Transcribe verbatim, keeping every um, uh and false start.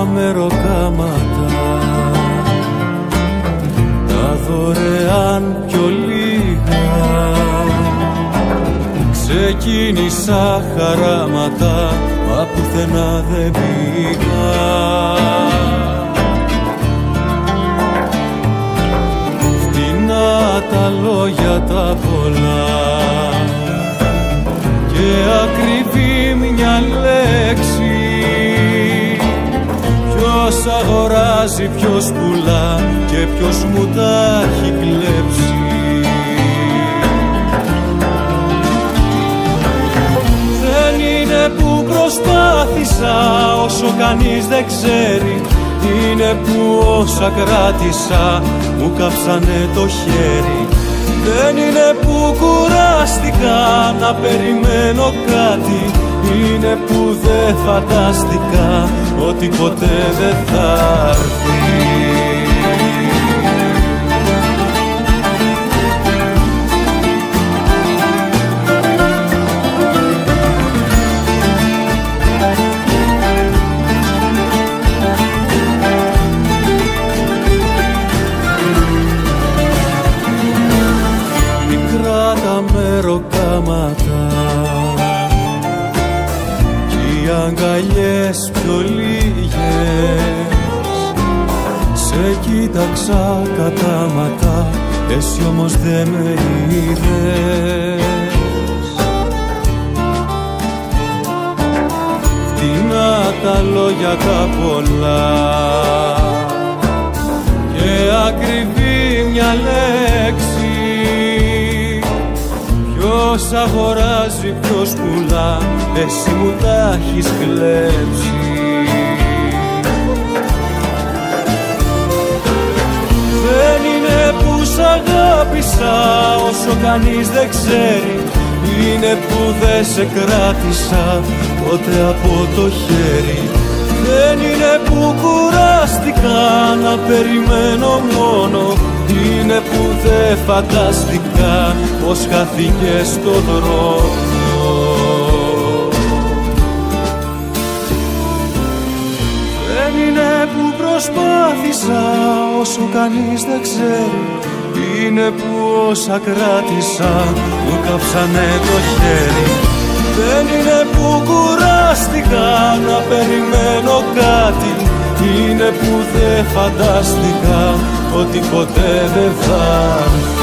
τα μεροκάματα, τα δωρεάν πιο λίγα. Ξεκίνησα χαράματα, μα πουθενά δεν πήγα. Φτηνά τα λόγια τα πολλά και ακριβή μια λέξη. Ποιος αγοράζει, ποιος πουλά και ποιος μου τα έχει κλέψει. Δεν είναι που προσπάθησα όσο κανείς δεν ξέρει, είναι που όσα κράτησα μου κάψανε το χέρι. Δεν είναι που κουράστηκα να περιμένω κάτι, είναι που δεν φαντάστηκα ότι ποτέ δεν θα έρθει. Μικρά τα μεροκάματα κι οι αγκαλιές πιο λίγες. Σε κοίταξα κατάματα, εσύ όμως δεν με είδες. Φτηνά τα λόγια τα πολλά και ακριβή μια λέξη. Ποιος αγοράζει, ποιος πουλά, εσύ μου τα έχεις κλέψει. Δεν είναι που σ' αγάπησα όσο κανείς δεν ξέρει, είναι που δεν σε κράτησα ποτέ από το χέρι. Δεν είναι που κουράστηκα να περιμένω μόνο, είναι που δεν φαντάστηκα πως χάθηκε στο δρόμο. Δεν είναι που προσπάθησα όσο κανείς δεν ξέρει, είναι που όσα κράτησα μου κάψανε το χέρι. Δεν είναι που κουράστηκα να περιμένω κάτι, είναι που δεν φαντάστηκα ότι ποτέ δεν θα έρθει.